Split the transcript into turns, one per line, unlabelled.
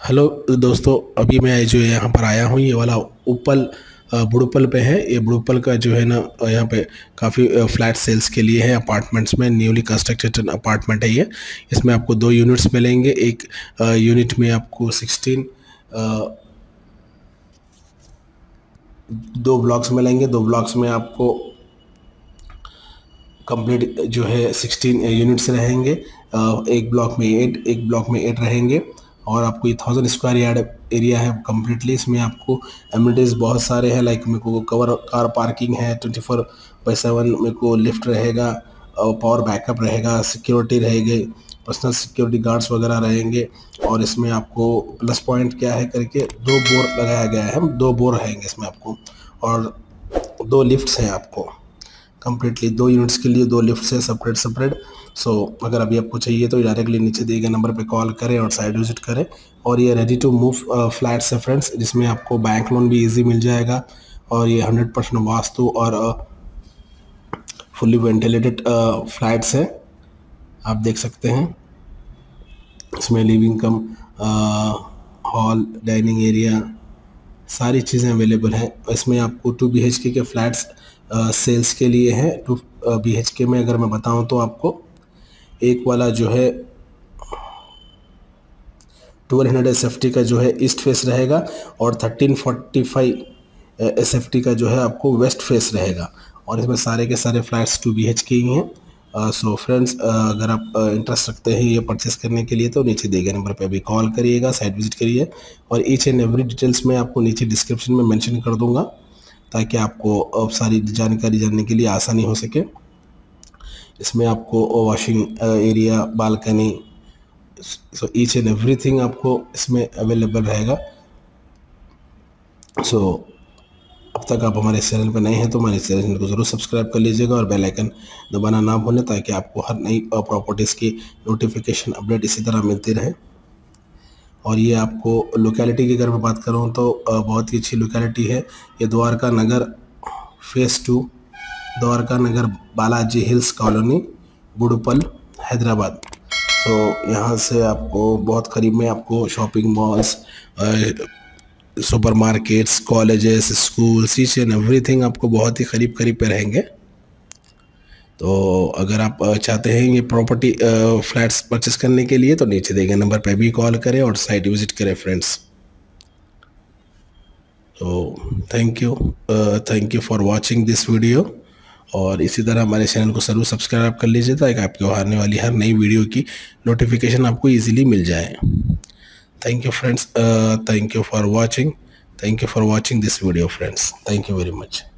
Hello दोस्तों, अभी मैं जो है यहाँ पर आया हूँ। ये वाला उपल बुड़ुपल पे है। ये बुड़ुपल का जो है ना, यहाँ पे काफ़ी फ्लैट सेल्स के लिए है। अपार्टमेंट्स में न्यूली कंस्ट्रक्टेड अपार्टमेंट है ये। इसमें आपको 2 यूनिट्स मिलेंगे। एक यूनिट में आपको 16 2 ब्लॉक्स मिलेंगे। 2 ब्लॉक्स में आपको कंप्लीट जो है 16 यूनिट्स रहेंगे। एक ब्लॉक में 8 रहेंगे और आपको ये 1000 स्क्वायर यार्ड एरिया है कम्प्लीटली। इसमें आपको एमिनिटीज़ बहुत सारे हैं, लाइक मेरे को कार पार्किंग है, 24/7 मेरे को लिफ्ट रहेगा, पावर बैकअप रहेगा, सिक्योरिटी रहेगी, पर्सनल सिक्योरिटी गार्ड्स वगैरह रहेंगे। और इसमें आपको प्लस पॉइंट क्या है करके 2 बोर लगाया गया है। 2 बोर रहेंगे इसमें आपको, और 2 लिफ्ट्स हैं आपको कम्प्लीटली। 2 यूनिट्स के लिए 2 लिफ्ट्स है सेपरेट। सो अगर अभी आपको चाहिए तो डायरेक्टली नीचे दिए गए नंबर पे कॉल करें और साइट विजिट करें। और ये रेडी टू मूव फ्लैट्स है फ्रेंड्स, जिसमें आपको बैंक लोन भी इजी मिल जाएगा। और ये 100% वास्तु और फुल्ली वेंटिलेटेड फ्लैट्स हैं, आप देख सकते हैं। इसमें living cum hall, dining area, सारी चीज़ें अवेलेबल हैं। इसमें आपको 2 BHK के फ्लैट्स सेल्स के लिए हैं। 2 BHK में अगर मैं बताऊं तो आपको एक वाला जो है 1200 SFT का जो है ईस्ट फेस रहेगा, और 1345 SFT का जो है आपको वेस्ट फेस रहेगा। और इसमें सारे के सारे फ्लैट्स 2 BHK ही हैं। सो फ्रेंड्स, अगर आप इंटरेस्ट रखते हैं ये परचेस करने के लिए तो नीचे दिए गए नंबर पे अभी कॉल करिएगा, साइट विजिट करिए। और ईच एंड एवरी डिटेल्स मैं आपको नीचे डिस्क्रिप्शन में मेंशन कर दूंगा, ताकि आपको सारी जानकारी जानने के लिए आसानी हो सके। इसमें आपको washing area, balcony, so each and everything आपको इसमें अवेलेबल रहेगा। सो अब तक आप हमारे चैनल पर नए हैं तो हमारे चैनल को ज़रूर सब्सक्राइब कर लीजिएगा और बेल आइकन दबाना ना भूलें, ताकि आपको हर नई प्रॉपर्टीज़ की नोटिफिकेशन अपडेट इसी तरह मिलती रहे। और ये आपको लोकेलिटी की अगर मैं बात करूँ तो बहुत ही अच्छी लोकेलिटी है। ये Dwarka Nagar phase 2, Dwarka Nagar Balaji hills colony, Boduppal, Hyderabad. तो यहाँ से आपको बहुत करीब में आपको shopping malls, supermarkets, colleges, schools, each and everything आपको बहुत ही करीब पे रहेंगे। तो अगर आप चाहते हैं ये प्रॉपर्टी फ्लैट्स परचेस करने के लिए तो नीचे दिए गए नंबर पर भी कॉल करें और साइट विजिट करें फ्रेंड्स। तो thank you for watching this video. और इसी तरह हमारे चैनल को ज़रूर सब्सक्राइब कर लीजिए, ताकि आपको आने वाली हर नई वीडियो की नोटिफिकेशन आपको इजीली मिल जाए। Thank you friends, thank you for watching this video friends, thank you very much।